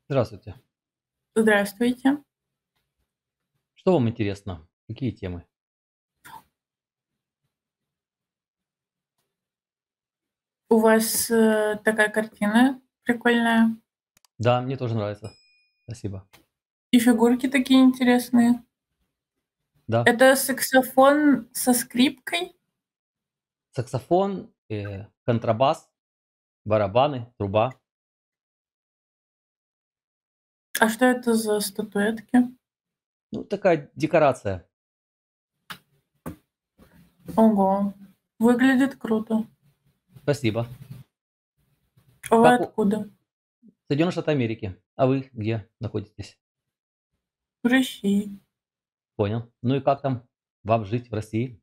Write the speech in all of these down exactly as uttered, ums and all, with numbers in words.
Здравствуйте. Здравствуйте. Что вам интересно? Какие темы? У вас, э, такая картина прикольная. Да, мне тоже нравится. Спасибо. И фигурки такие интересные. Да. Это саксофон со скрипкой? Саксофон, э, контрабас, барабаны, труба. А что это за статуэтки? Ну, такая декорация. Ого, выглядит круто. Спасибо. А вы Как у откуда? Соединенные Штаты Америки. А вы где находитесь? В России. Понял. Ну и как там вам жить в России?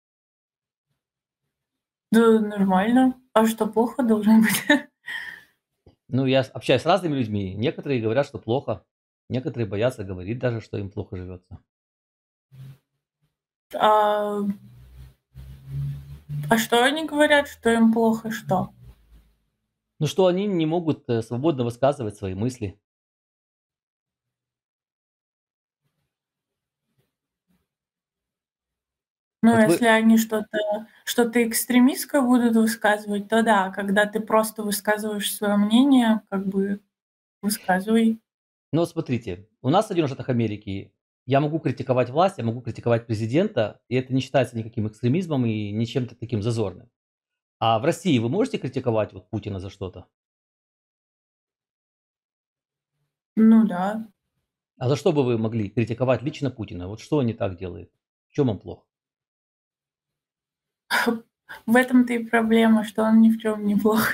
Да нормально. А что, плохо должно быть? Ну, я с общаюсь с разными людьми. Некоторые говорят, что плохо, некоторые боятся говорить даже, что им плохо живется. А а что они говорят, что им плохо что? Ну, что они не могут, э, свободно высказывать свои мысли. Ну, Вот вы если они что-то что-то экстремистское будут высказывать, то да. Когда ты просто высказываешь своё мнение, как бы высказывай. Ну, вот смотрите, у нас в Соединенных Штатах Америки я могу критиковать власть, я могу критиковать президента, и это не считается никаким экстремизмом и не чем-то таким зазорным. А в России вы можете критиковать вот Путина за что-то? Ну да. А за что бы вы могли критиковать лично Путина? Вот что он не так делает? В чём он плох? В этом-то и проблема, что он ни в чём не плох.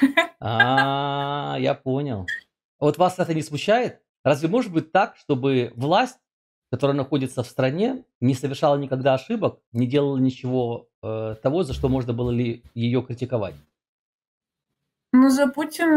А, я понял. Вот вас это не смущает? Разве может быть так, чтобы власть, которая находится в стране, не совершала никогда ошибок, не делала ничего, э, того, за что можно было ли её критиковать? Ну, за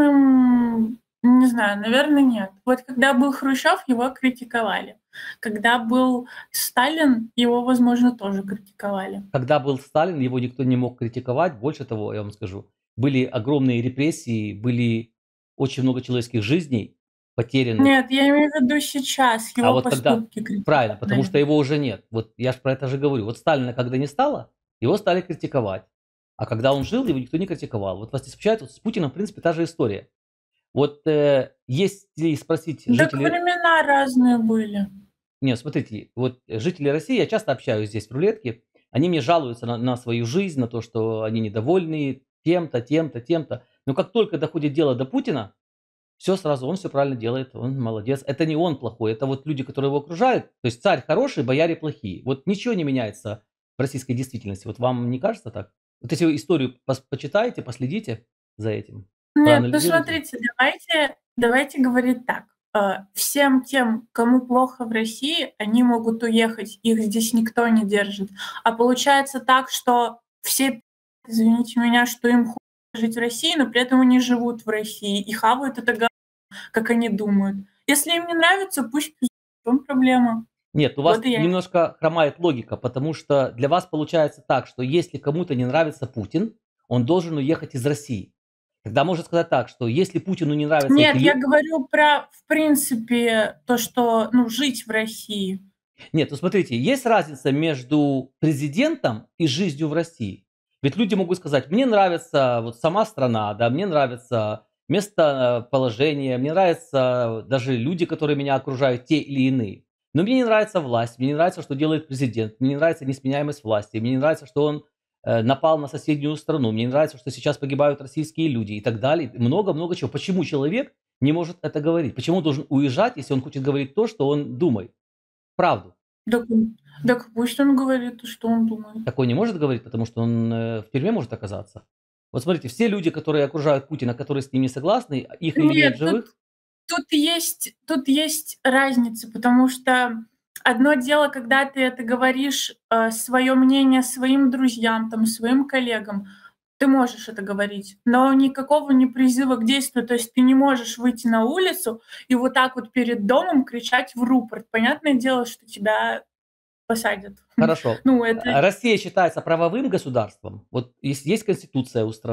Путиным, не знаю, наверно, нет. Вот когда был Хрущёв, его критиковали. Когда был Сталин, его, возможно, тоже критиковали. Когда был Сталин, его никто не мог критиковать. Больше того, я вам скажу, были огромные репрессии, были очень много человеческих жизней потерянных. Нет, я имею в виду сейчас. А Его вот когда поступки правильно, критиковали, потому что наверно. его уже нет. Вот я ж про это же говорю. Вот Сталина когда не стало, его стали критиковать. А когда он жил, его никто не критиковал. Вот вас не смущает? Вот с Путиным, в принципе, та же история. Вот, э, если спросить Дак жителей времена разные были. Не, смотрите, вот жители России, я часто общаюсь здесь в рулетке, они мне жалуются на на свою жизнь, на то, что они недовольны тем-то, тем-то, тем-то. Но как только доходит дело до Путина, всё сразу: он всё правильно делает, он молодец. Это не он плохой, это вот люди, которые его окружают. То есть царь хороший, бояре плохие. Вот ничего не меняется в российской действительности. Вот вам не кажется так? Вот если вы историю пос почитаете, последите за этим, Нет, ну проанализируйте. смотрите, давайте давайте говорить так. Э, всем тем, кому плохо в России, они могут уехать, их здесь никто не держит. А получается так, что все, извините меня, что им хуй жить в России, но при этом они живут в России и хавают это говно, как они думают. Если им не нравится, пусть пиздуют, в чём проблема? Нет, у вас Вот и я немножко хромает логика, потому что для вас получается так, что если кому-то не нравится Путин, он должен уехать из России. Тогда можно сказать так, что если Путину не нравятся эти Нет, я лю говорю про, в принципе, то, что, ну, жить в России. Нет, ну смотрите, есть разница между президентом и жизнью в России. Ведь люди могут сказать: "Мне нравится вот сама страна, да, мне нравится местоположение, мне нравятся даже люди, которые меня окружают, те или иные. Но мне не нравится власть, мне не нравится, что делает президент, мне не нравится несменяемость власти, мне не нравится, что он, э, напал на соседнюю страну, мне не нравится, что сейчас погибают российские люди", и так далее. Много-много чего. Почему человек не может это говорить? Почему он должен уезжать, если он хочет говорить то, что он думает? Правду. Дак м дак пусть он говорит то, что он думает. Так он не может говорить, потому что он, э, в тюрьме может оказаться. Вот смотрите, все люди, которые окружают Путина, которые с ним не согласны, их или Нет, нет в тут живых тут есть тут есть разница, потому что одно дело, когда ты это говоришь, э, своё мнение своим друзьям, там, своим коллегам. Ты можешь это говорить, но никакого не призыва к действию. То есть ты не можешь выйти на улицу и вот так вот перед домом кричать в рупор. Понятное дело, что тебя посадят. Хорошо. Ну, это А Россия считается правовым государством? Вот есть есть конституция у страны?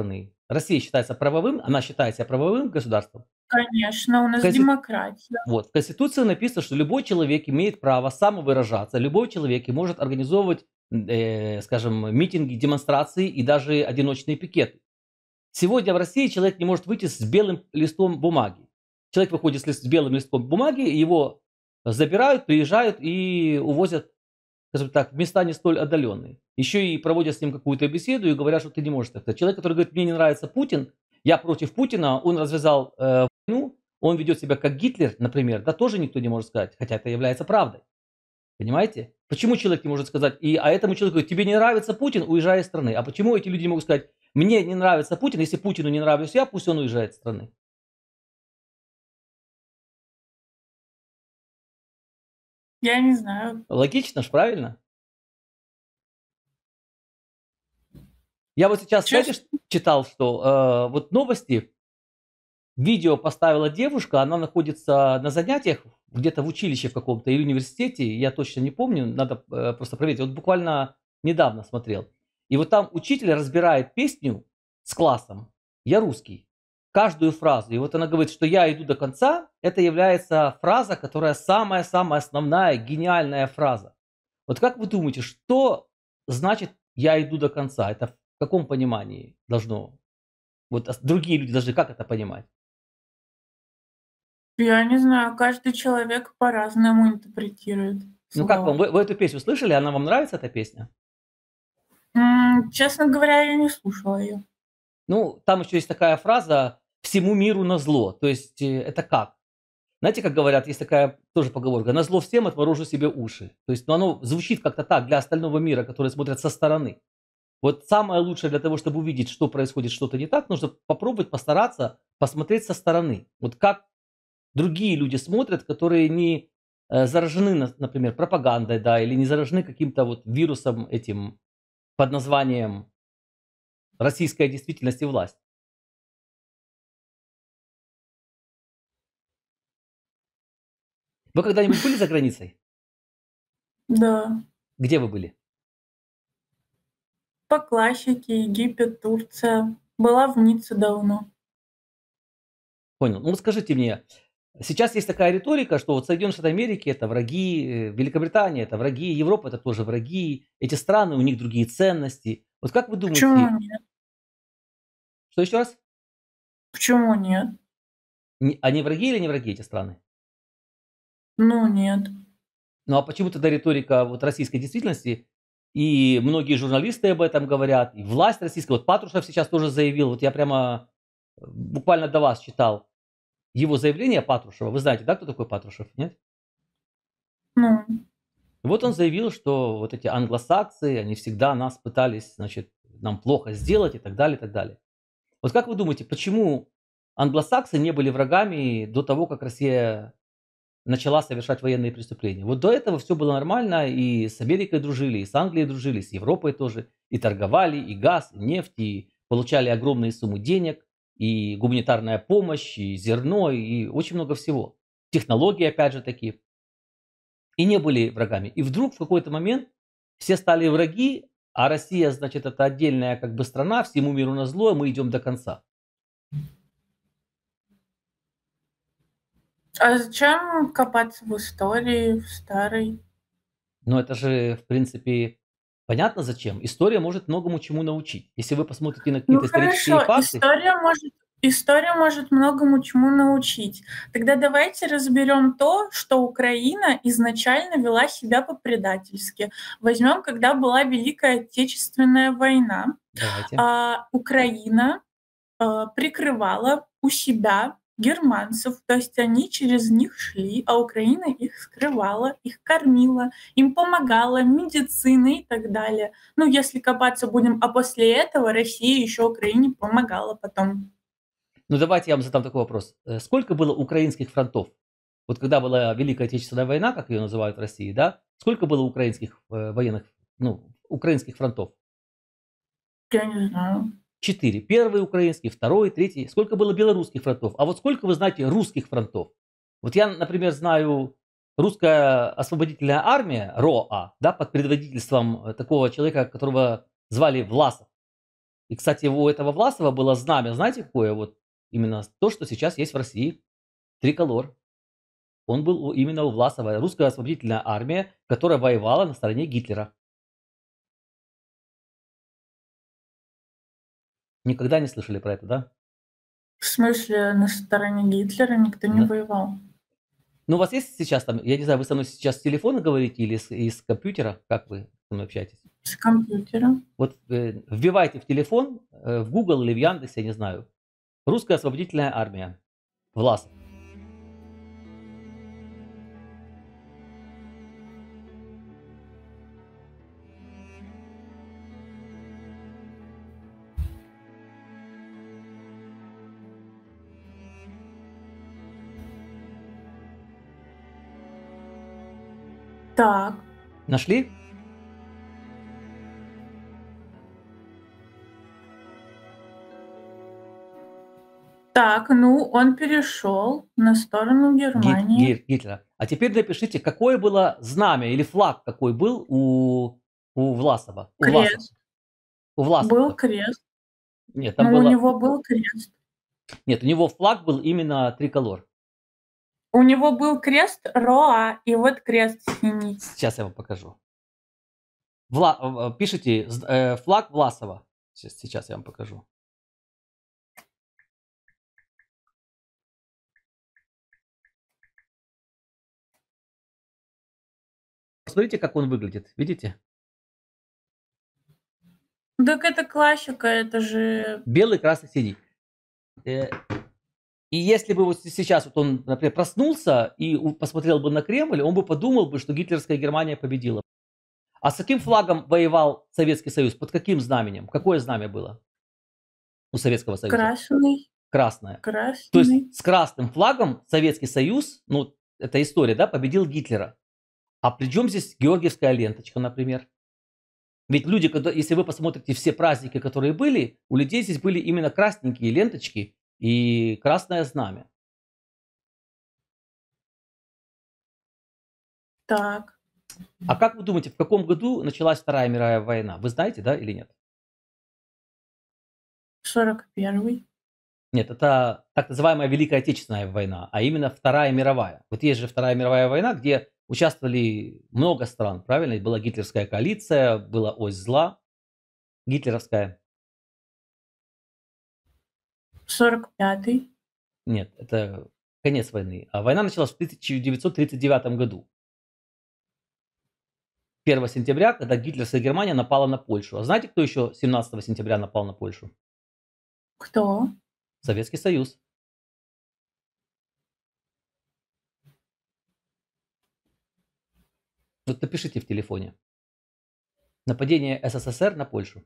Россия считается правовым, она считает себя правовым государством. Конечно, у В нас констит демократия. вот, в Конституции написано, что любой человек имеет право самовыражаться, любой человек и может организовывать, м, э, скажем, митинги, демонстрации и даже одиночные пикеты. Сегодня в России человек не может выйти с белым листом бумаги. Человек выходит с лист с белым листком бумаги, его забирают, приезжают и увозят, скажем так, в места не столь отдаленные. Еще и проводят с ним какую-то беседу и говорят, что ты не можешь так. Человек, который говорит: "Мне не нравится Путин, я против Путина, он развязал, э, войну, он ведет себя как Гитлер", например, да, тоже никто не может сказать, хотя это является правдой. Понимаете? Почему человек не может сказать, и, а этому человеку говорит: "Тебе не нравится Путин, уезжай из страны". А почему эти люди не могут сказать: "Мне не нравится Путин, если Путину не нравлюсь я, пусть он уезжает из страны"? Я не знаю. Логично ж, правильно? Я вот сейчас, знаете, ш Честно. читал, что, э, вот новости. Видео поставила девушка, она находится на занятиях где-то в училище в каком-то или университете, я точно не помню, надо, э, просто проверить. Вот буквально недавно смотрел. И вот там учитель разбирает песню с классом "Я русский", каждую фразу. И вот она говорит, что "я иду до конца" — это является фраза, которая самая-самая основная, гениальная фраза. Вот как вы думаете, что значит "я иду до конца"? Это в каком понимании должно вот ос другие люди должны как это понимать? Я не знаю, каждый человек по-разному интерпретирует Ну как вам, слова. вы вы эту песню слышали? Она вам нравится, эта песня? М, честно говоря, я не слушала её. Ну, там еще есть такая фраза: "Всему миру назло". То есть, э, это как? Знаете, как говорят, есть такая тоже поговорка: "Назло всем, отморожу себе уши". То есть, ну, оно звучит как-то так для остального мира, который смотрят со стороны. Вот самое лучшее для того, чтобы увидеть, что происходит, что-то не так, нужно попробовать, постараться посмотреть со стороны. Вот как другие люди смотрят, которые не, э, заражены, на например, пропагандой, да, или не заражены каким-то вот вирусом этим под названием российская действительность и власть. Вы когда-нибудь были за границей? Да. Где вы были? По классике: Египет, Турция. Была в Ницце давно. Понял. Ну вот скажите мне, сейчас есть такая риторика, что вот Соединенные Штаты Америки — это враги, э, Великобритания — это враги, Европа — это тоже враги, эти страны, у них другие ценности. Вот как вы Почему думаете нет? Что еще раз? Почему нет? Не они враги или не враги, эти страны? Ну, нет. Ну, а почему тогда риторика вот российской действительности, и многие журналисты об этом говорят, и власть российская, вот Патрушев сейчас тоже заявил, вот я прямо, э, буквально до вас читал его заявление, Патрушева. Вы знаете, да, кто такой Патрушев, нет? Ну. Вот он заявил, что вот эти англосаксы, они всегда нас пытались, значит, нам плохо сделать и так далее, и так далее. Вот как вы думаете, почему англосаксы не были врагами до того, как Россия начала совершать военные преступления? Вот до этого всё было нормально, и с Америкой дружили, и с Англией дружили, и с Европой тоже, и торговали, и газ, и нефть, и получали огромные суммы денег, и гуманитарная помощь, и зерно, и очень много всего. Технологии опять же таки. И не были врагами. И вдруг в какой-то момент все стали враги, а Россия, значит, это отдельная как бы страна, всему миру назло, мы идем до конца. А зачем копаться в истории, в старой? Но это же, в принципе, понятно зачем. История может многому чему научить. Если вы посмотрите на Ну какие-то исторические хорошо, факты история может история может многому чему научить. Тогда давайте разберем то, что Украина изначально вела себя по-предательски. Возьмем, когда была Великая Отечественная война, Давайте. а, Украина, а, прикрывала у себя германцев, то есть они через них шли, а Украина их скрывала, их кормила, им помогала медициной и так далее. Ну, если копаться будем, а после этого Россия еще Украине помогала потом. Ну, давайте я вам задам такой вопрос. Э, сколько было украинских фронтов? Вот когда была Великая Отечественная война, как ее называют в России, да, сколько было украинских, э, военных, ну, украинских фронтов? Я не знаю. четыре. первый украинский, второй, третий. Сколько было белорусских фронтов? А вот сколько вы знаете русских фронтов? Вот я, например, знаю русская освободительная армия, РОА, да, под предводительством такого человека, которого звали Власов. И, кстати, у этого Власова было знамя, знаете, какое? Вот именно то, что сейчас есть в России. Триколор. Он был у именно у Власова. Русская освободительная армия, которая воевала на стороне Гитлера. Никогда не слышали про это, да? В смысле, на стороне Гитлера никто не Да. воевал? Ну, у вас есть сейчас там, я не знаю, вы со мной сейчас с телефона говорите или с из компьютера? Как вы со мной общаетесь? С компьютера. Вот, э, вбивайте в телефон, э, в Google или в Яндексе, я не знаю. Русская освободительная армия. Власов. Так. Нашли? Так, ну, он перешел на сторону Гит Германии. Гит Гитлера. А теперь напишите, какое было знамя или флаг какой был у у Власова? У Власова. Крест. У Был Власова. крест. Нет, там Ну, у было него был крест. Нет, у него флаг был именно триколор. У него был крест РОА, и вот крест синий. Сейчас я вам покажу. Вла э, пишите з э, флаг Власова. Щас сейчас я вам покажу. Посмотрите, как он выглядит. Видите? Дак это классика, это же Белый, красный, синий. Э, и если бы вот с сейчас вот он, например, проснулся и у посмотрел бы на Кремль, он бы подумал бы, что гитлеровская Германия победила. А с каким флагом воевал Советский Союз? Под каким знаменем? Какое знамя было у Советского Союза? красный. Красное. То Красный. есть с красным флагом Советский Союз, ну, это история, да, победил Гитлера. А при чём здесь георгиевская ленточка, например? Ведь люди, когда если вы посмотрите все праздники, которые были, у людей здесь были именно красненькие ленточки и красное знамя. Так. А как вы думаете, в каком году началась Вторая мировая война? Вы знаете, да, или нет? сорок первый. Нет, это так называемая Великая Отечественная война, а именно Вторая мировая. Вот есть же Вторая мировая война, где участвовали много стран, правильно? И была гитлеровская коалиция, была ось зла гитлеровская. сорок пятый. Нет, это конец войны. А война началась в тысяча девятьсот тридцать девятом году. первого сентября, когда гитлеровская Германия напала на Польшу. А знаете, кто еще семнадцатого сентября напал на Польшу? Кто? Советский Союз. Вот напишите в телефоне. Нападение СССР на Польшу.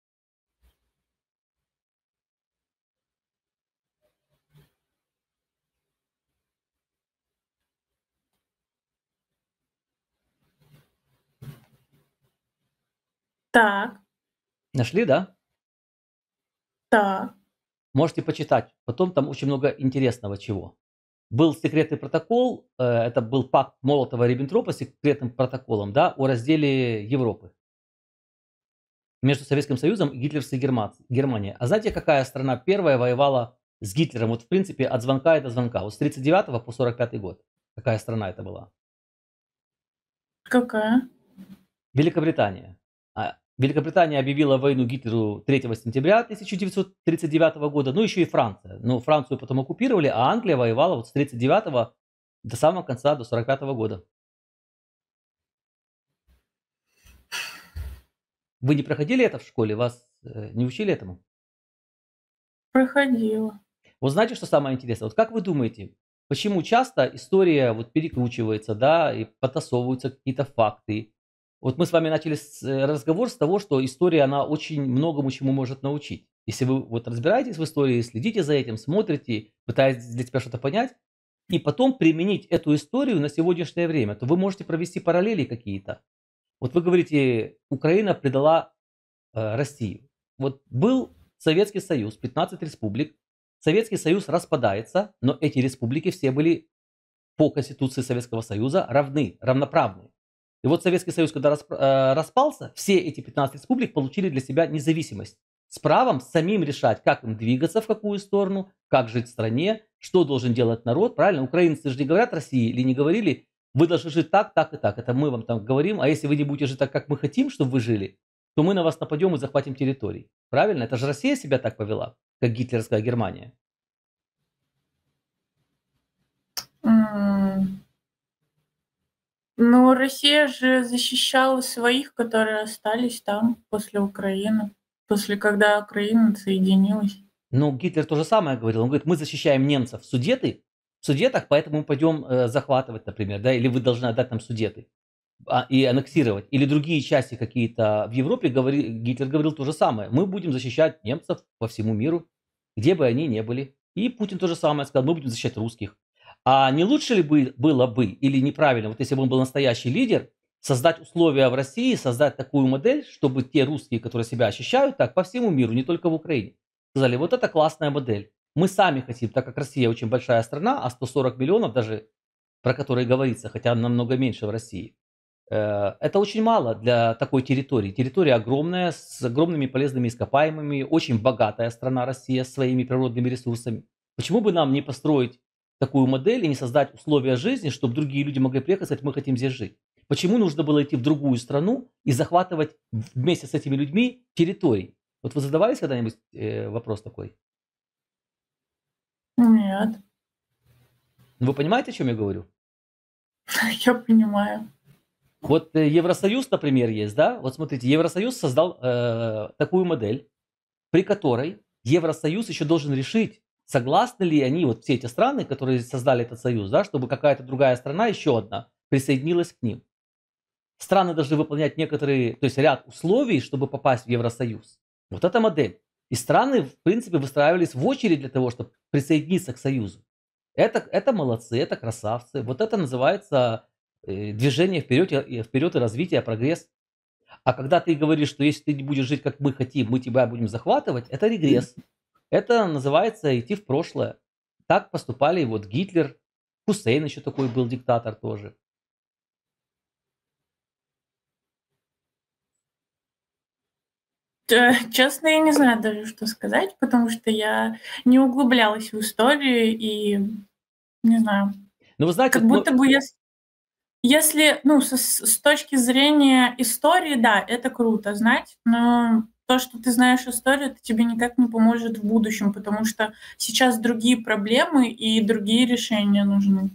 Так. Нашли, да? Так. Можете почитать. Потом там очень много интересного чего. Был секретный протокол, э, это был пакт Молотова-Риббентропа с секретным протоколом, да, о разделе Европы. Между Советским Союзом и гитлеровской Герма Германией. А знаете, какая страна первая воевала с Гитлером? Вот в принципе от звонка до звонка. Вот с тридцать девятого по сорок пятый год. Какая страна это была? Какая? Великобритания. А, Великобритания объявила войну Гитлеру третьего сентября тысяча девятьсот тридцать девятого года. Ну, еще и Франция. Но Францию потом оккупировали, а Англия воевала вот с тридцать девятого до самого конца, до сорок пятого года. Вы не проходили это в школе? Вас, э, не учили этому? Проходила. Вот знаете, что самое интересное? Вот как вы думаете, почему часто история вот перекручивается, да, и потасовываются какие-то факты? Вот мы с вами начали с э, разговор с того, что история, она очень многому чему может научить. Если вы вот разбираетесь в истории, следите за этим, смотрите, пытаетесь для себя что-то понять, и потом применить эту историю на сегодняшнее время, то вы можете провести параллели какие-то. Вот вы говорите, Украина предала э, Россию. Вот был Советский Союз, пятнадцать республик. Советский Союз распадается, но эти республики все были по Конституции Советского Союза равны, равноправны. И вот Советский Союз, когда расп- э, распался, все эти пятнадцать республик получили для себя независимость. с правом самим решать, как им двигаться, в какую сторону, как жить в стране, что должен делать народ, правильно? Украинцы же не говорят России или не говорили: вы должны жить так, так и так. Это мы вам там говорим, а если вы не будете жить так, как мы хотим, чтобы вы жили, то мы на вас нападем и захватим территории. Правильно? Это же Россия себя так повела, как гитлеровская Германия. М. Ну, Россия же защищала своих, которые остались там после Украины, после когда Украина отсоединилась. Ну, Гитлер то же самое говорил. Он говорит: мы защищаем немцев, Судеты, в Судетах, поэтому мы пойдем э, захватывать, например, да, или вы должны отдать нам Судеты а, и аннексировать. Или другие части какие-то в Европе, говори, Гитлер говорил то же самое. Мы будем защищать немцев по всему миру, где бы они ни были. И Путин то же самое сказал: мы будем защищать русских. А не лучше ли бы, было бы, или неправильно, вот если бы он был настоящий лидер, создать условия в России, создать такую модель, чтобы те русские, которые себя ощущают так, по всему миру, не только в Украине, сказали: вот это классная модель. Мы сами хотим, так как Россия очень большая страна, а сто сорок миллионов даже, про которые говорится, хотя намного меньше в России, э, это очень мало для такой территории. Территория огромная, с огромными полезными ископаемыми, очень богатая страна Россия с своими природными ресурсами. Почему бы нам не построить такую модель и не создать условия жизни, чтобы другие люди могли приехать и сказать: мы хотим здесь жить? Почему нужно было идти в другую страну и захватывать вместе с этими людьми территории? Вот вы задавались когда-нибудь э, вопрос такой? Нет, Вы понимаете, о чем я говорю? я понимаю. Вот э, Евросоюз, например, есть, да? Вот смотрите, Евросоюз создал э, такую модель, при которой Евросоюз еще должен решить, согласны ли они, вот все эти страны, которые создали этот союз, да, чтобы какая-то другая страна, еще одна, присоединилась к ним. Страны должны выполнять некоторые, то есть ряд условий, чтобы попасть в Евросоюз. Вот эта модель. И страны, в принципе, выстраивались в очередь для того, чтобы присоединиться к союзу. Это, это молодцы, это красавцы. Вот это называется э, движение вперед и, вперед и развитие, прогресс. А когда ты говоришь, что если ты не будешь жить, как мы хотим, мы тебя будем захватывать, это регресс. Это называется идти в прошлое. Так поступали вот Гитлер, Хусейн еще такой был диктатор тоже. Э, честно, я не знаю даже, что сказать, потому что я не углублялась в историю и не знаю. Но вы знаете, Как вот, будто ну, бы ес если, ну, с с точки зрения истории, да, это круто знать, но то, что ты знаешь историю, это тебе никак не поможет в будущем, потому что сейчас другие проблемы и другие решения нужны.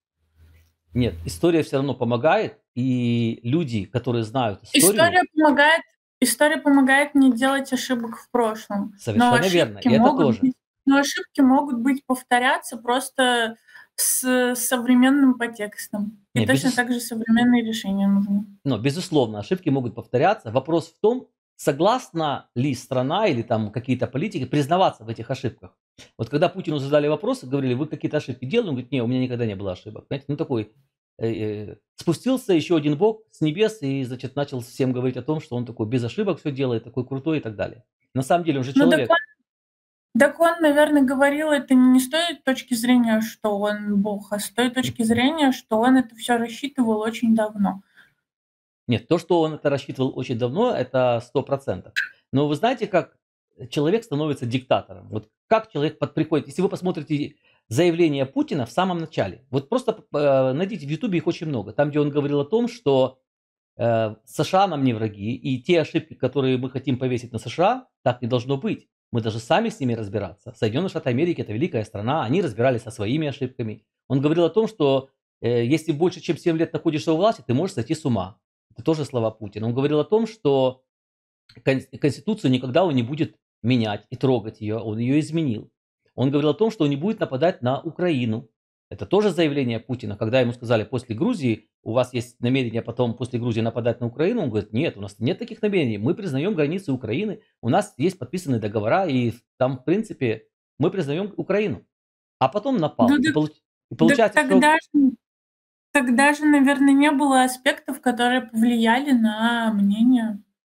нет, история все равно помогает, и люди, которые знают историю, История помогает история помогает не делать ошибок в прошлом, но совершенно верно, ошибки и это могут тоже. быть но ошибки могут быть повторяться просто с современным подтекстом. И Не, точно безус- так же современные решения нужны. но, безусловно, ошибки могут повторяться. Вопрос в том, согласна ли страна или там какие-то политики признаваться в этих ошибках. Вот когда Путину задали вопрос, говорили: вы какие-то ошибки делали? Он говорит: не, у меня никогда не было ошибок. Знаете, ну такой, э, э, спустился еще один бог с небес и, значит, начал всем говорить о том, что он такой без ошибок все делает, такой крутой и так далее. На самом деле он же Ну так человек. Так он, наверное, говорил это не с той точки зрения, что он бог, а с той точки зрения, что он это все рассчитывал очень давно. Нет, то, что он это рассчитывал очень давно, это сто процентов. Но вы знаете, как человек становится диктатором? Вот как человек под приходит, если вы посмотрите заявление Путина в самом начале, вот просто э, найдите в Ютубе, их очень много, там, где он говорил о том, что э, США нам не враги, и те ошибки, которые мы хотим повесить на США, так не должно быть. Мы должны сами с ними разбираться. Соединенные Штаты Америки – это великая страна, они разбирались со своими ошибками. Он говорил о том, что э, если больше чем семь лет находишься у власти, ты можешь сойти с ума. Это тоже слова Путина. Он говорил о том, что кон- Конституцию никогда он не будет менять и трогать ее, он ее изменил. Он говорил о том, что он не будет нападать на Украину. Это тоже заявление Путина. Когда ему сказали: после Грузии у вас есть намерение потом после Грузии нападать на Украину, он говорит: нет, у нас нет таких намерений, мы признаем границы Украины, у нас есть подписанные договора, и там, в принципе, мы признаем Украину. А потом Ну напал. И, дак получ- и дак получается, что... тогда ж тогда же, наверное, не было аспектов, которые повлияли на мнение.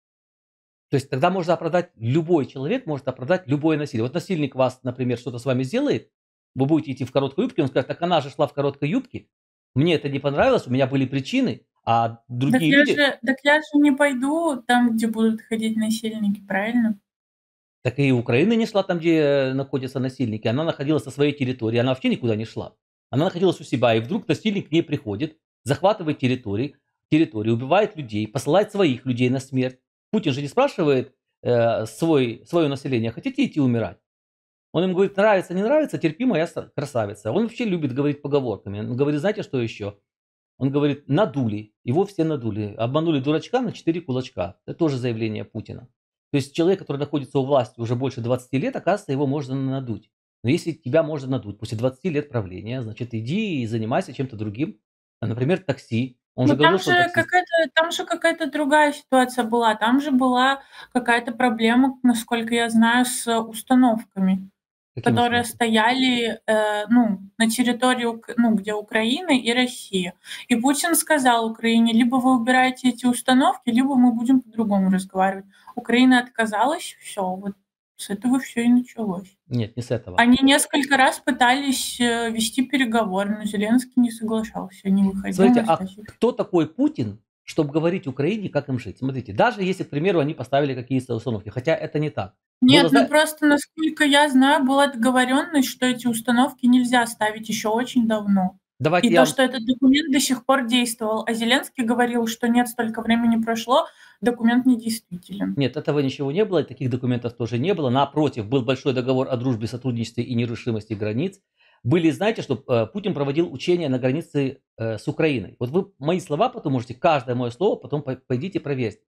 То есть тогда можно оправдать, любой человек может оправдать любое насилие. Вот насильник вас, например, что-то с вами сделает, вы будете идти в короткой юбке, он скажет: так она же шла в короткой юбке, мне это не понравилось, у меня были причины, а Дак другие я люди... же дак я же не пойду там, где будут ходить насильники, правильно? Так и Украина не шла там, где находятся насильники. Она находилась на своей территории. Она вообще никуда не шла. Она находилась у себя, и вдруг насильник к ней приходит, захватывает территории, территорию, убивает людей, посылает своих людей на смерть. Путин же не спрашивает э, свой, свое население, хотите идти умирать? Он им говорит, нравится, не нравится, терпи, моя красавица. Он вообще любит говорить поговорками. Он говорит, знаете, что еще? Он говорит, надули, его все надули. Обманули дурачка на четыре кулачка. Это тоже заявление Путина. То есть человек, который находится у власти уже больше двадцати лет, оказывается, его можно надуть. Но если тебя можно надуть после двадцати лет правления, значит, иди и занимайся чем-то другим. А, например, такси. Он Ну же там говорил, что он же таксист. какая-то там же какая-то другая ситуация была. Там же была какая-то проблема, насколько я знаю, с установками, Каким которые установкам? стояли, э, ну, на территории, ук ну, где Украина и Россия. И Путин сказал Украине: либо вы убираете эти установки, либо мы будем по-другому разговаривать. Украина отказалась, всё, вот с этого всё и началось. Нет, не с этого. Они несколько раз пытались, э, вести переговоры, но Зеленский не соглашался, не выходил Смотрите, на а связь. кто такой Путин, чтобы говорить Украине, как им жить? Смотрите, даже если, к примеру, они поставили какие-то установки, хотя это не так. Было, Нет, ну зна просто, насколько я знаю, была договоренность, что эти установки нельзя ставить еще очень давно. И Давайте я то, вам что этот документ до сих пор действовал, а Зеленский говорил, что нет, столько времени прошло, документ недействителен. Нет, этого ничего не было, и таких документов тоже не было. Напротив, был большой договор о дружбе, сотрудничестве и нерушимости границ. Были, знаете, что э, Путин проводил учения на границе э, с Украиной. Вот вы мои слова потом можете, каждое мое слово потом по- пойдите проверьте.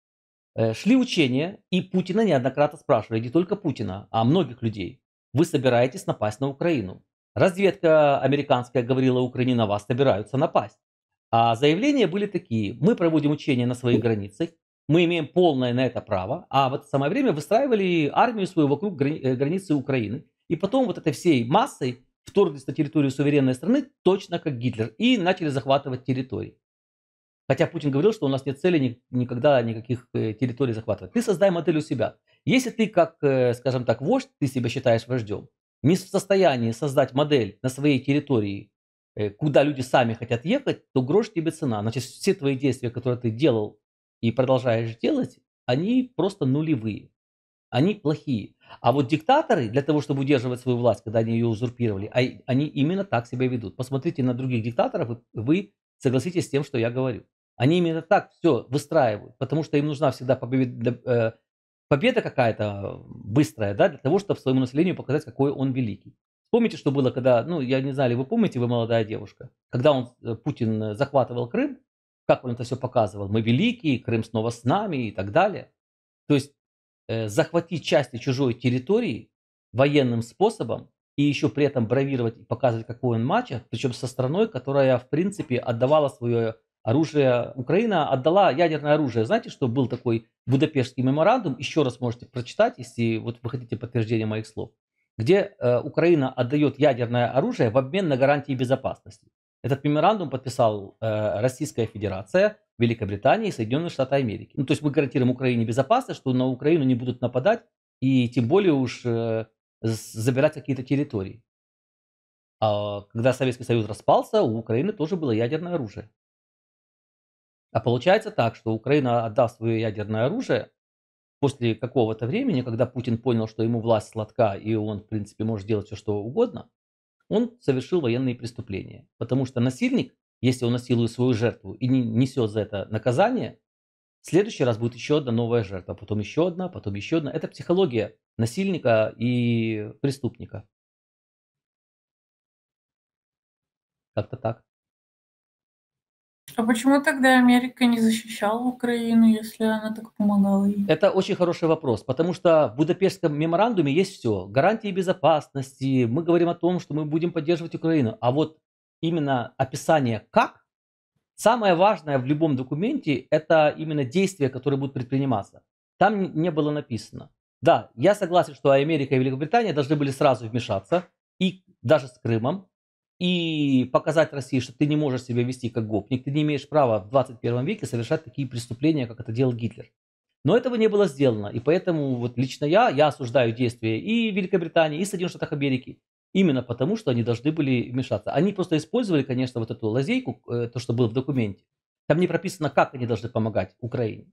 Э, шли учения, и Путина неоднократно спрашивали, не только Путина, а многих людей. Вы собираетесь напасть на Украину? Разведка американская говорила Украине, на вас собираются напасть. А заявления были такие: мы проводим учения на своих границах, мы имеем полное на это право, а в это самое время выстраивали армию свою вокруг грани- э, границы Украины. И потом вот этой всей массой вторглись на территорию суверенной страны, точно как Гитлер, и начали захватывать территории. Хотя Путин говорил, что у нас нет цели ни- никогда никаких э, территорий захватывать. Ты создай модель у себя. Если ты, как, э, скажем так, вождь, ты себя считаешь вождем, не в состоянии создать модель на своей территории, э, куда люди сами хотят ехать, то грош тебе цена. Значит, все твои действия, которые ты делал и продолжаешь делать, они просто нулевые. Они плохие. А вот диктаторы, для того, чтобы удерживать свою власть, когда они ее узурпировали, ай- они именно так себя ведут. Посмотрите на других диктаторов, и вы согласитесь с тем, что я говорю. Они именно так все выстраивают, потому что им нужна всегда победа, э, победа какая-то быстрая, да, для того, чтобы своему населению показать, какой он великий. Помните, что было, когда, ну, я не знаю, вы помните, вы молодая девушка, когда он, э, Путин э, захватывал Крым, как он это все показывал? Мы великие, Крым снова с нами и так далее. То есть э, захватить части чужой территории военным способом и еще при этом бравировать и показывать, какой он мачо, причем со страной, которая, в принципе, отдавала свое оружие. Украина отдала ядерное оружие. Знаете, что был такой Будапештский меморандум? Еще раз можете прочитать, если вот вы хотите подтверждение моих слов. Где э, Украина отдает ядерное оружие в обмен на гарантии безопасности. Этот меморандум подписал э, Российская Федерация, Великобритания и Соединенные Штаты Америки. Ну, то есть мы гарантируем Украине безопасность, что на Украину не будут нападать и тем более уж э, с- забирать какие-то территории. А когда Советский Союз распался, у Украины тоже было ядерное оружие. А получается так, что Украина, отдав свое ядерное оружие, после какого-то времени, когда Путин понял, что ему власть сладка и он, в принципе, может делать все, что угодно, он совершил военные преступления. Потому что насильник, если он насилует свою жертву и не несет за это наказание, в следующий раз будет еще одна новая жертва, потом еще одна, потом еще одна. Это психология насильника и преступника. Как-то так. А почему тогда Америка не защищала Украину, если она так помогала ей? Это очень хороший вопрос, потому что в Будапештском меморандуме есть все. Гарантии безопасности, мы говорим о том, что мы будем поддерживать Украину. А вот именно описание «как», самое важное в любом документе – это именно действия, которые будут предприниматься. Там н- не было написано. Да, я согласен, что Америка и Великобритания должны были сразу вмешаться, и даже с Крымом, и показать России, что ты не можешь себя вести как гопник, ты не имеешь права в двадцать первом веке совершать такие преступления, как это делал Гитлер. Но этого не было сделано, и поэтому вот лично я, я осуждаю действия и Великобритании, и Соединенных Штатов Америки, именно потому, что они должны были вмешаться. Они просто использовали, конечно, вот эту лазейку, э, то, что было в документе. Там не прописано, как они должны помогать Украине.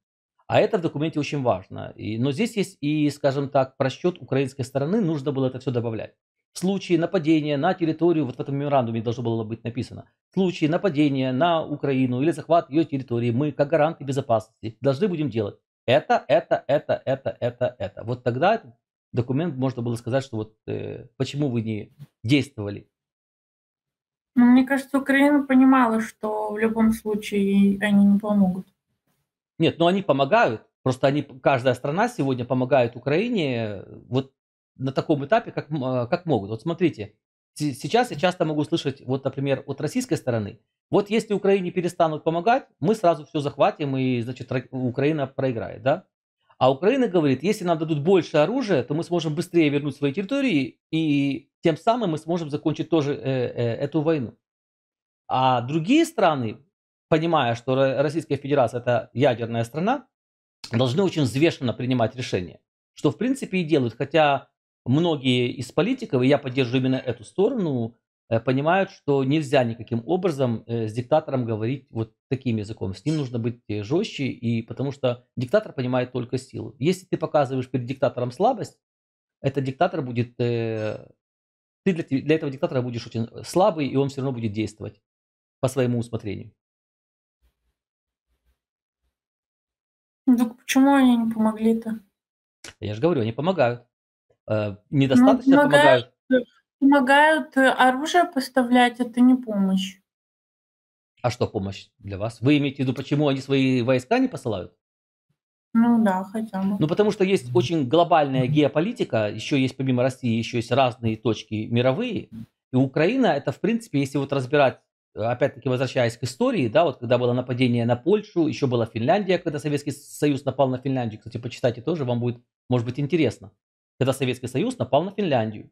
А это в документе очень важно. И, но здесь есть и, скажем так, просчет украинской стороны, нужно было это все добавлять. В случае нападения на территорию, вот в этом меморандуме должно было быть написано, в случае нападения на Украину или захват ее территории, мы, как гаранты безопасности, должны будем делать это, это, это, это, это, это. Вот тогда этот документ можно было сказать, что вот э, почему вы не действовали. Ну, мне кажется, Украина понимала, что в любом случае ей они не помогут. Нет, ну они помогают, просто они, каждая страна сегодня помогает Украине э, вот на таком этапе, как, м, а, как могут. Вот смотрите, се- сейчас я часто могу слышать, вот, например, от российской стороны, вот если Украине перестанут помогать, мы сразу все захватим, и, значит, Ро- Украина проиграет, да? А Украина говорит, если нам дадут больше оружия, то мы сможем быстрее вернуть свои территории, и тем самым мы сможем закончить тоже э, э, эту войну. А другие страны, понимая, что Ро- Российская Федерация это ядерная страна, должны очень взвешенно принимать решения. Что в принципе и делают, хотя многие из политиков, и я поддерживаю именно эту сторону, э, понимают, что нельзя никаким образом э, с диктатором говорить вот таким языком. С ним нужно быть э, жестче, и потому что диктатор понимает только силу. Если ты показываешь перед диктатором слабость, этот диктатор будет, э, ты для, те- для этого диктатора будешь очень слабый, и он все равно будет действовать по своему усмотрению. Ну, так почему они не помогли-то? Я же говорю, они помогают. Э, Ну, недостаточно помогают, помогают. э, помогают, э, оружие поставлять — это не помощь. А что помощь для вас? Вы имеете в виду, почему они свои войска не посылают? Ну да, хотя бы. Ну, потому что есть очень глобальная геополитика, еще есть помимо России, еще есть разные точки мировые. И Украина, это в принципе, если вот разбирать, э, опять-таки возвращаясь к истории, да, вот когда было нападение на Польшу, еще была Финляндия, когда Советский Союз напал на Финляндию. Кстати, почитайте тоже, вам будет, может быть, интересно. Когда Советский Союз напал на Финляндию.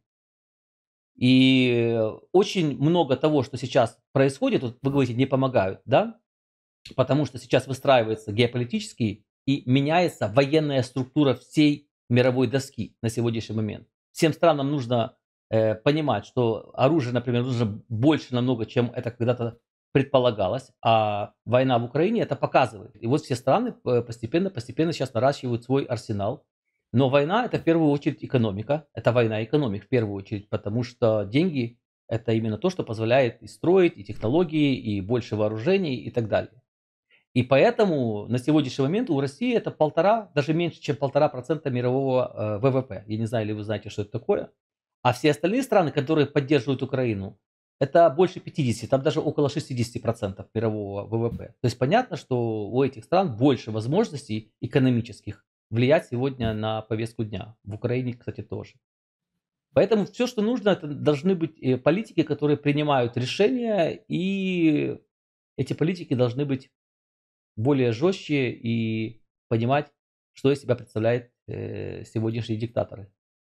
И э, очень много того, что сейчас происходит, вот вы говорите, не помогают, да, потому что сейчас выстраивается геополитический и меняется военная структура всей мировой доски на сегодняшний момент. Всем странам нужно э, понимать, что оружие, например, нужно больше намного, чем это когда-то предполагалось, а война в Украине это показывает. И вот все страны э, постепенно-постепенно сейчас наращивают свой арсенал. Но война это в первую очередь экономика, это война экономик в первую очередь, потому что деньги это именно то, что позволяет и строить, и технологии, и больше вооружений и так далее. И поэтому на сегодняшний момент у России это полтора, даже меньше, чем полтора процента мирового э, вэ вэ пэ. Я не знаю, или вы знаете, что это такое. А все остальные страны, которые поддерживают Украину, это больше пятидесяти, там даже около шестидесяти процентов мирового вэ вэ пэ. То есть понятно, что у этих стран больше возможностей экономических влиять сегодня на повестку дня. В Украине, кстати, тоже. Поэтому все, что нужно, это должны быть э, политики, которые принимают решения, и эти политики должны быть более жестче и понимать, что из себя представляют э, сегодняшние диктаторы.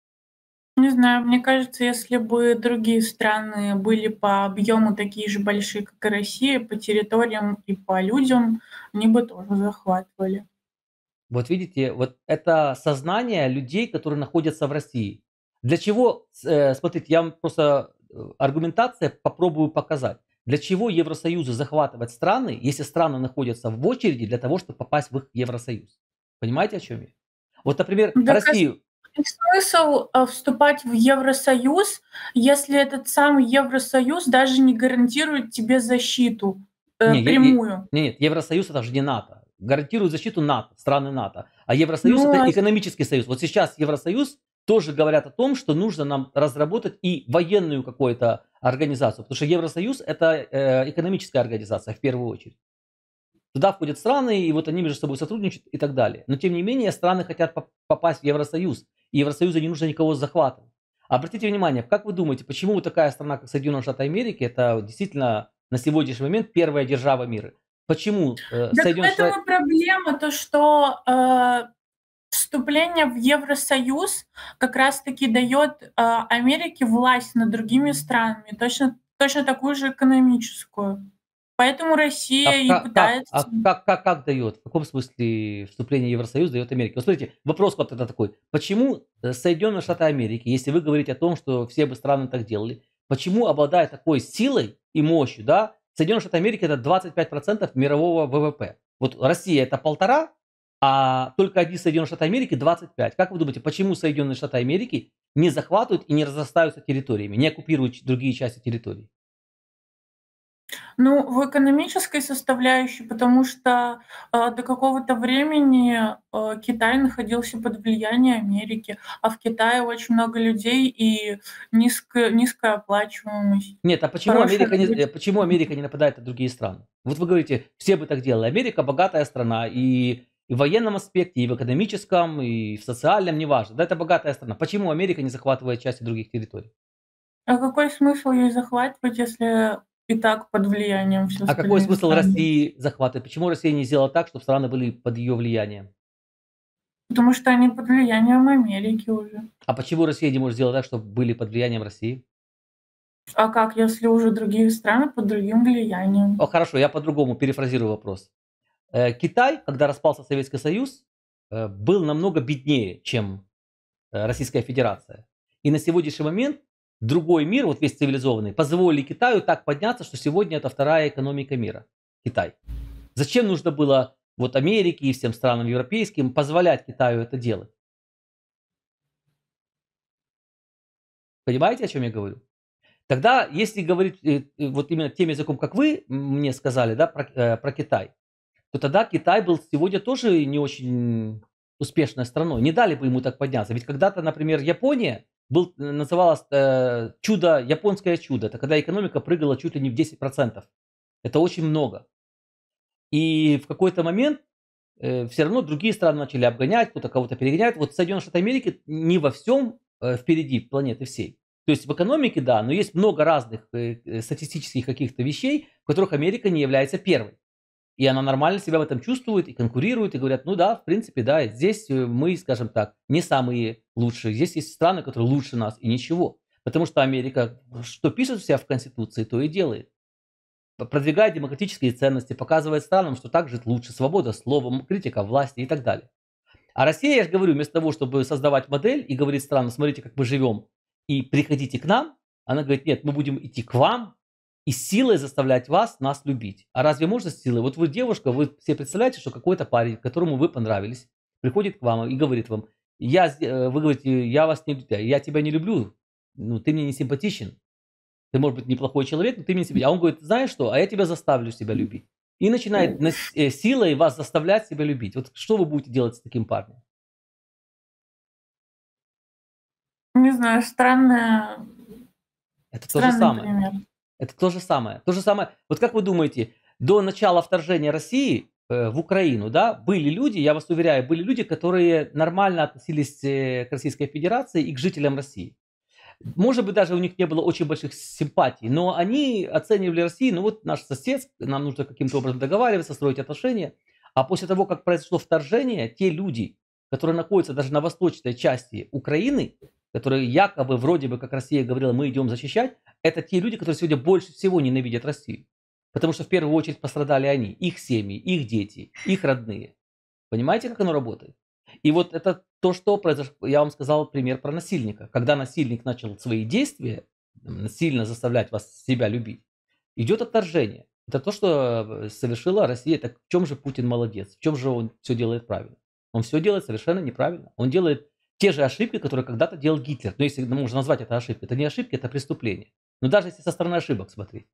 Не знаю, мне кажется, если бы другие страны были по объему такие же большие, как и Россия, по территориям и по людям, они бы тоже захватывали. Вот видите, вот это сознание людей, которые находятся в России. Для чего, с- э, смотрите, я вам просто э, аргументация попробую показать. Для чего Евросоюзу захватывать страны, если страны находятся в очереди для того, чтобы попасть в их Евросоюз? Понимаете, о чем я? Вот, например, Да, Россию. и смысл, э, вступать в Евросоюз, если этот самый Евросоюз даже не гарантирует тебе защиту, э, Не, е е прямую? не, нет, Евросоюз это же не НАТО. Гарантирует защиту НАТО, страны НАТО. А Евросоюз это Ну, а с экономический союз. Вот сейчас Евросоюз тоже говорят о том, что нужно нам разработать и военную какую-то организацию, потому что Евросоюз это э, экономическая организация в первую очередь. Туда входят страны, и вот они между собой сотрудничают и так далее. Но тем не менее страны хотят поп- попасть в Евросоюз, и Евросоюзу не нужно никого захватывать. Обратите внимание, как вы думаете, почему вот такая страна, как Соединенные Штаты Америки, это действительно на сегодняшний момент первая держава мира? Почему э, дак в Соединенные этом Штаты... и проблема, то что, э, вступление в Евросоюз как раз таки даёт, э, Америке власть над другими странами, точно точно такую же экономическую. Поэтому А Россия и как, как, а пытается. как, как, как дает? В каком смысле вступление в Евросоюз дает Америке? Вот смотрите, вопрос вот тогда такой. Почему э, Соединенные Штаты Америки, если вы говорите о том, что все бы страны так делали, почему, обладая такой силой и мощью, да, Соединенные Штаты Америки это двадцать пять процентов мирового вэ вэ пэ. Вот Россия это полтора, а только одни Соединенные Штаты Америки двадцать пять. Как вы думаете, почему Соединенные Штаты Америки не захватывают и не разрастаются территориями, не оккупируют другие части территорий? Ну, в экономической составляющей, потому что, а, до какого-то времени, а, Китай находился под влиянием Америки, а в Китае очень много людей и низкая низкая оплачиваемость, Нет, а почему хорошая Америка не рабочая э, почему сила. Америка не нападает на другие страны? Вот вы говорите, все бы так делали. Америка богатая страна и и в военном аспекте, и в экономическом, и в социальном, неважно. Да, это богатая страна. Почему Америка не захватывает части других территорий? А какой смысл ей захватывать, если и так под влиянием все А какой остальные смысл страны? России захватывать? Почему Россия не сделала так, чтобы страны были под ее влиянием? Потому что они под влиянием Америки уже. А почему Россия не может сделать так, чтобы были под влиянием России? А как, если уже другие страны под другим О, влиянием? хорошо, я по-другому перефразирую вопрос. Э, Китай, когда распался Советский Союз, э, был намного беднее, чем э, Российская Федерация. И на сегодняшний момент другой мир, вот весь цивилизованный, позволили Китаю так подняться, что сегодня это вторая экономика мира. Китай. Зачем нужно было вот Америке и всем странам европейским позволять Китаю это делать? Понимаете, о чем я говорю? Тогда, если говорить э, э, вот именно тем языком, как вы мне сказали, да, про, э, про Китай, то тогда Китай был сегодня тоже не очень успешной страной. Не дали бы ему так подняться. Ведь когда-то, например, Япония был, э, называлась э, чудо, японское чудо. Это когда экономика прыгала чуть ли не в десять процентов. Это очень много. И в какой-то момент э, все равно другие страны начали обгонять, кто-то кого-то перегоняет. Вот Соединенные Штаты Америки не во всем э, впереди планеты всей. То есть в экономике, да, но есть много разных э, э, статистических каких-то вещей, в которых Америка не является первой. И она нормально себя в этом чувствует и конкурирует, и говорят, ну да, в принципе, да, здесь э, мы, скажем так, не самые лучшие. Здесь есть страны, которые лучше нас, и ничего. Потому что Америка, что пишет у себя в Конституции, то и делает. П- Продвигает демократические ценности, показывает странам, что так жить лучше, свобода слова, м, критика власти и так далее. А Россия, я же говорю, вместо того, чтобы создавать модель и говорить странам, смотрите, как мы живем, и приходите к нам, она говорит, нет, мы будем идти к вам и силой заставлять вас нас любить. А разве можно с силой? Вот вы девушка, вы себе представляете, что какой-то парень, которому вы понравились, приходит к вам и говорит вам, я, с- э, вы говорите, я вас не люблю, я тебя не люблю, ну, ты мне не симпатичен, ты, может быть, неплохой человек, но ты мне не симпатичен. А он говорит, знаешь что, а я тебя заставлю себя любить. И начинает нас- э, силой вас заставлять себя любить. Вот что вы будете делать с таким парнем? Не знаю, странная Это то же странный самое. пример. Это то же самое. То же самое. Вот как вы думаете, до начала вторжения России э, в Украину, да, были люди, я вас уверяю, были люди, которые нормально относились э, к Российской Федерации и к жителям России. Может быть, даже у них не было очень больших симпатий, но они оценивали Россию, ну вот наш сосед, нам нужно каким-то образом договариваться, строить отношения. А после того, как произошло вторжение, те люди, которые находятся даже на восточной части Украины, которые якобы, вроде бы, как Россия говорила, мы идем защищать, это те люди, которые сегодня больше всего ненавидят Россию. Потому что в первую очередь пострадали они, их семьи, их дети, их родные. Понимаете, как оно работает? И вот это то, что произошло. Я вам сказал пример про насильника. Когда насильник начал свои действия, м, сильно заставлять вас себя любить, идет отторжение. Это то, что э, совершила Россия. Так в чем же Путин молодец? В чем же он все делает правильно? Он все делает совершенно неправильно. Он делает те же ошибки, которые когда-то делал Гитлер. Но если можно назвать это ошибкой, это не ошибки, это преступление. Но даже если со стороны ошибок смотреть.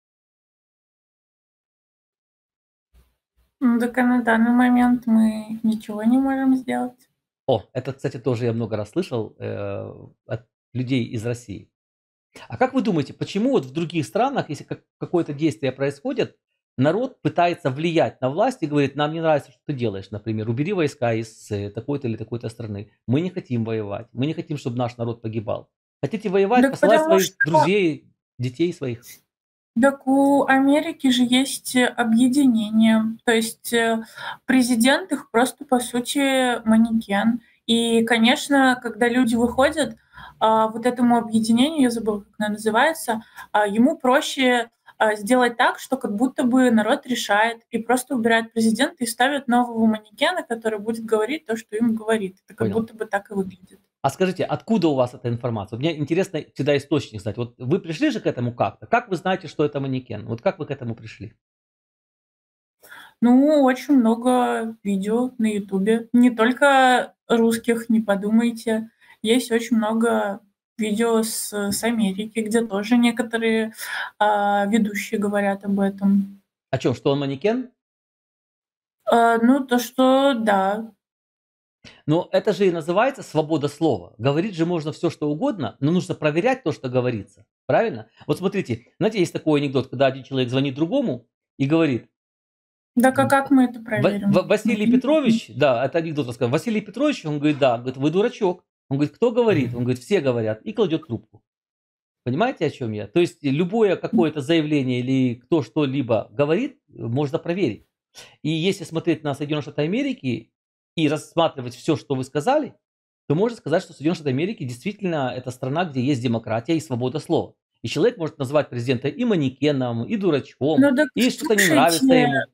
Ну, так а на данный момент мы ничего не можем сделать. О, это, кстати, тоже я много раз слышал э, от людей из России. А как вы думаете, почему вот в других странах, если как- какое-то действие происходит, народ пытается влиять на власть и говорит, нам не нравится, что ты делаешь, например, убери войска из э, такой-то или такой-то страны, мы не хотим воевать, мы не хотим, чтобы наш народ погибал. Хотите воевать, Так посылай потому своих что друзей, детей своих. так у Америки же есть, э, объединение. То есть, э, президент их просто, по сути, манекен. И, конечно, когда люди выходят, а, вот этому объединению, я забыла, как оно называется, а, ему проще, а, сделать так, что как будто бы народ решает, и просто убирают президента и ставят нового манекена, который будет говорить то, что им говорит. Это как Понял. будто бы так и выглядит. А скажите, откуда у вас эта информация? Мне интересно всегда источник знать. Вот вы пришли же к этому как-то. Как вы знаете, что это манекен? Вот как вы к этому пришли? Ну, очень много видео на "Ютубе". Не только русских, не подумайте. Есть очень много видео с с Америки, где тоже некоторые, а, ведущие говорят об этом. О чём? Что он манекен? А, ну, то, что да. Но это же и называется свобода слова. Говорить же можно всё, что угодно, но нужно проверять то, что говорится. Правильно? Вот смотрите, знаете, есть такой анекдот, когда один человек звонит другому и говорит Так а м, как мы это "Ва Ва проверим? Василий Петрович", да, это анекдот рассказываю. "Василий Петрович?" Он говорит: "Да". Говорит: "Вы дурачок". Он говорит: "Кто говорит?" Он говорит: "Все говорят". И кладет трубку. Понимаете, о чём я? То есть любое какое-то заявление или кто что-либо говорит, можно проверить. И если смотреть на Соединенные Штаты Америки и рассматривать всё, что вы сказали, то можно сказать, что Соединенные Штаты Америки действительно это страна, где есть демократия и свобода слова. И человек может назвать президента и манекеном, и дурачком, Ну, так и что-то не нравится слушайте ему.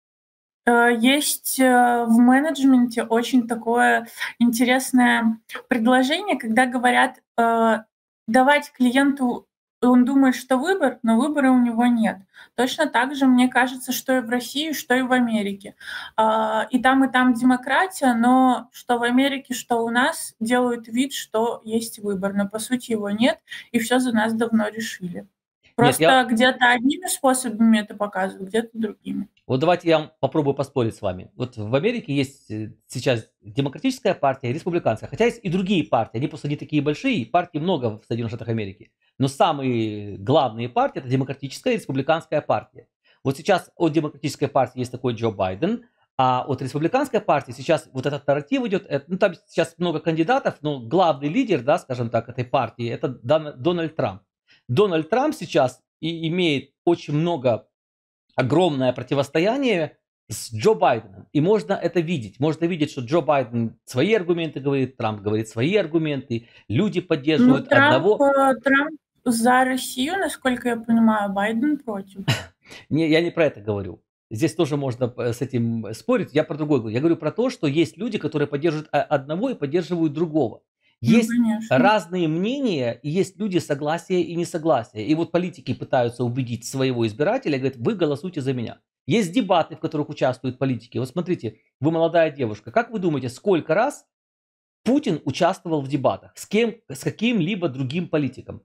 э, есть, э, в менеджменте очень такое интересное предложение, когда говорят, э, давать клиенту он думает, что выбор, но выбора у него нет. Точно так же, мне кажется, что и в России, что и в Америке. А, и там, и там демократия, но что в Америке, что у нас делают вид, что есть выбор, но по сути его нет, и всё за нас давно решили. Нет, я Просто где-то одними способами это показывают, где-то другими. Вот давайте я, м, попробую поспорить с вами. Вот в Америке есть, э, сейчас демократическая партия и республиканская, хотя есть и другие партии, они просто не такие большие, партий много в Соединенных Штатах Америки. Но самые главные партии- это демократическая и республиканская партия. Вот сейчас от демократической партии есть такой Джо Байден, а от республиканской партии сейчас вот этот нарратив идет, эт ну, там сейчас много кандидатов, но главный лидер, да, скажем так, этой партии- это Дона Дональд Трамп. Дональд Трамп сейчас и имеет очень много огромное противостояние с Джо Байденом, и можно это видеть. Можно видеть, что Джо Байден свои аргументы говорит, Трамп говорит свои аргументы, люди Ну, поддерживают Трамп, одного э, Трамп за Россию, насколько я понимаю, а Байден против. Не, я не про это говорю. Здесь тоже можно п с этим спорить. Я про другое говорю. Я говорю про то, что есть люди, которые поддерживают о одного и поддерживают другого. Ну, Есть конечно. разные мнения, и есть люди согласия и несогласия. И вот политики пытаются убедить своего избирателя, говорят: "Вы голосуйте за меня". Есть дебаты, в которых участвуют политики. Вот смотрите, вы молодая девушка, как вы думаете, сколько раз Путин участвовал в дебатах? С кем с каким-либо другим политиком?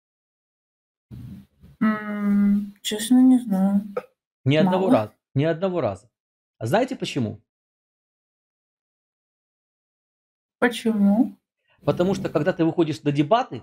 М, честно, не знаю. Ни одного Мало. раза, ни одного раза. А знаете почему? Почему? Потому что, когда ты выходишь на дебаты,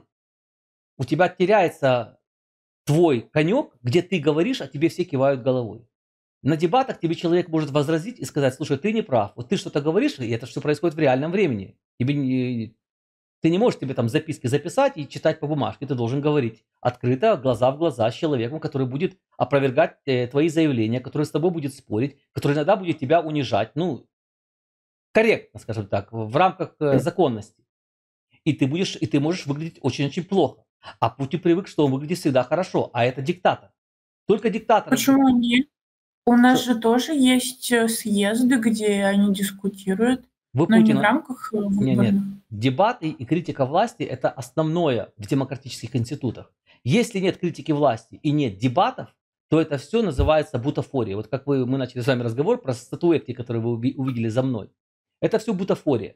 у тебя теряется твой конек, где ты говоришь, а тебе все кивают головой. На дебатах тебе человек может возразить и сказать: "Слушай, ты не прав. Вот ты что-то говоришь, и это всё происходит в реальном времени. Тебе не ты не можешь тебе там записки записать и читать по бумажке. Ты должен говорить открыто, глаза в глаза с человеком, который будет опровергать, э, твои заявления, который с тобой будет спорить, который иногда будет тебя унижать, ну корректно, скажем так, в рамках, э, законности. И ты будешь и ты можешь выглядеть очень-очень плохо. А Путин привык, что он выглядит всегда хорошо, а это диктатор. Только диктаторы б Почему нет? У нас Что же тоже есть, э, съезды, где они дискутируют, Вы но не в Путина рамках, э, не нет. выборных. Дебаты и критика власти- это основное в демократических институтах. Если нет критики власти и нет дебатов, то это всё называется бутафория. Вот как вы мы начали с вами разговор про статуэтки, которые вы уви увидели за мной. Это всё бутафория.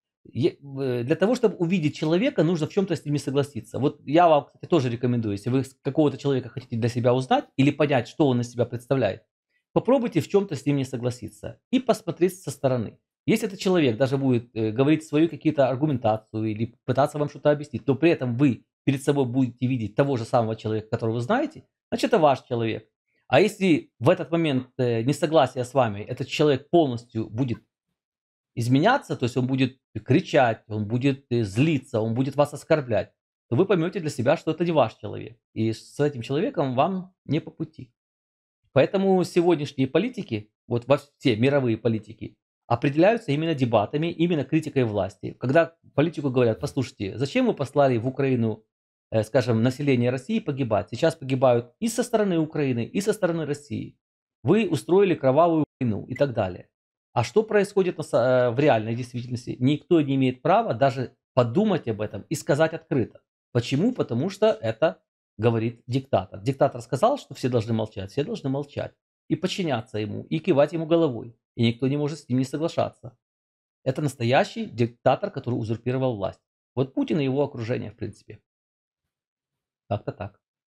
Е в для того, чтобы увидеть человека, нужно в чём-то с ними согласиться. Вот я вам, кстати, тоже рекомендую, если вы с какого-то человека хотите для себя узнать или понять, что он из себя представляет, попробуйте в чём-то с ним не согласиться и посмотреть со стороны. Если этот человек даже будет, э, говорить свою какие-то аргументацию или пытаться вам что-то объяснить, но при этом вы перед собой будете видеть того же самого человека, которого вы знаете, значит, это ваш человек. А если в этот момент, э, несогласия с вами этот человек полностью будет изменяться, то есть он будет кричать, он будет, э, злиться, он будет вас оскорблять, то вы поймете для себя, что это не ваш человек. И с этим человеком вам не по пути. Поэтому сегодняшние политики, вот во все мировые политики, определяются именно дебатами, именно критикой власти. Когда политику говорят: "Послушайте, зачем вы послали в Украину, э, скажем, население России погибать? Сейчас погибают и со стороны Украины, и со стороны России. Вы устроили кровавую войну", и так далее. А что происходит на са э, в реальной действительности? Никто не имеет права даже подумать об этом и сказать открыто. Почему? Потому что это говорит диктатор. Диктатор сказал, что все должны молчать, все должны молчать. и подчиняться ему, и кивать ему головой. И никто не может с ним не соглашаться. Это настоящий диктатор, который узурпировал власть. Вот Путин и его окружение, в принципе. Как-то так.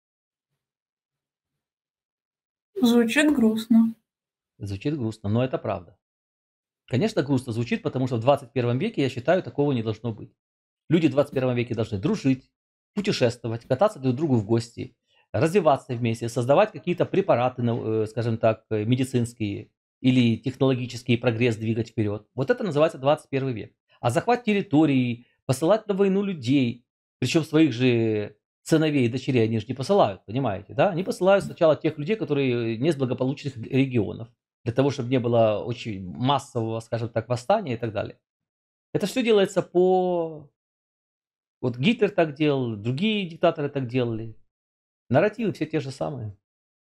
Звучит грустно. Звучит грустно, но это правда. Конечно, грустно звучит, потому что в двадцать первом веке, я считаю, такого не должно быть. Люди в двадцать первом веке должны дружить, путешествовать, кататься друг к другу в гости, развиваться вместе, создавать какие-то препараты, э, скажем так, э, медицинские или технологический прогресс двигать вперед. Вот это называется двадцать первый век. А захват территории, посылать на войну людей, причем своих же сыновей и дочерей они же не посылают, понимаете, да? Они посылают сначала тех людей, которые не из благополучных регионов, для того, чтобы не было очень массового, скажем так, восстания и так далее. Это все делается по... Вот Гитлер так делал, другие диктаторы так делали. Нарративы все те же самые.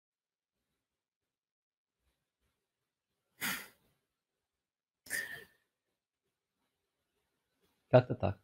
Как-то так.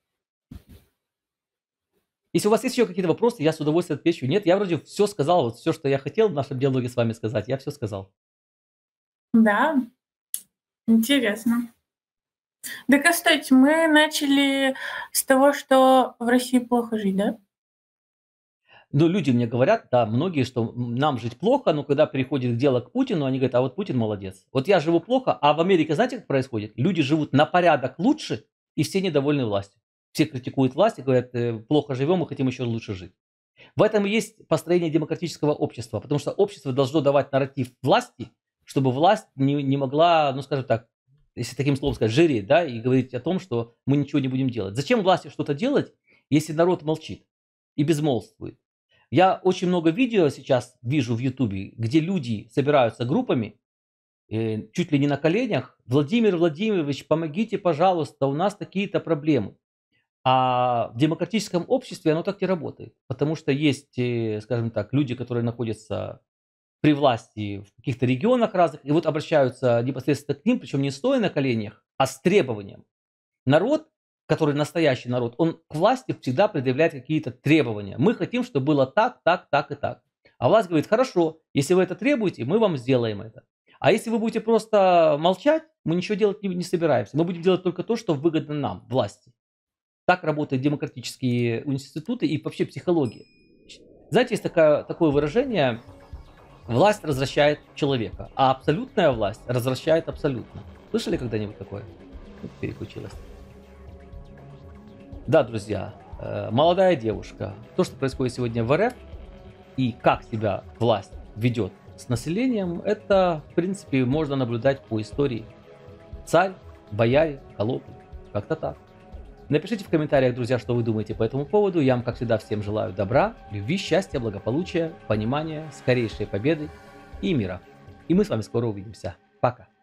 Если у вас есть еще какие-то вопросы, я с удовольствием отвечу. Нет, я вроде все сказал, вот все, что я хотел в нашем диалоге с вами сказать, я все сказал. Да, интересно. Так, а стойте, мы начали с того, что в России плохо жить, да? Ну, люди мне говорят, да, многие, что м, нам жить плохо, но когда переходит дело к Путину, они говорят, а вот Путин молодец. Вот я живу плохо, а в Америке знаете, как происходит? Люди живут на порядок лучше, и все недовольны властью. Все критикуют власть и говорят, э, плохо живем, мы хотим еще лучше жить. В этом и есть построение демократического общества, потому что общество должно давать нарратив власти, чтобы власть не, не могла, ну скажем так, если таким словом сказать, жиреть, да, и говорить о том, что мы ничего не будем делать. Зачем власти что-то делать, если народ молчит и безмолвствует? Я очень много видео сейчас вижу в Ютубе, где люди собираются группами, э, чуть ли не на коленях. Владимир Владимирович, помогите, пожалуйста, у нас такие-то проблемы. А в демократическом обществе оно так не работает. Потому что есть, э, скажем так, люди, которые находятся при власти в каких-то регионах разных, и вот обращаются непосредственно к ним, причем не стоя на коленях, а с требованием. Народ, который настоящий народ, он к власти всегда предъявляет какие-то требования. Мы хотим, чтобы было так, так, так и так. А власть говорит, хорошо, если вы это требуете, мы вам сделаем это. А если вы будете просто молчать, мы ничего делать не, не собираемся. Мы будем делать только то, что выгодно нам, власти. Так работают демократические институты и вообще психология. Знаете, есть такое, такое выражение, власть развращает человека, а абсолютная власть развращает абсолютно. Слышали когда-нибудь такое? Вот переключилось. Да, друзья, э, молодая девушка, то, что происходит сегодня в РФ и как себя власть ведет с населением, это, в принципе, можно наблюдать по истории. Царь, бояре, холопы, как-то так. Напишите в комментариях, друзья, что вы думаете по этому поводу. Я вам, как всегда, всем желаю добра, любви, счастья, благополучия, понимания, скорейшей победы и мира. И мы с вами скоро увидимся. Пока.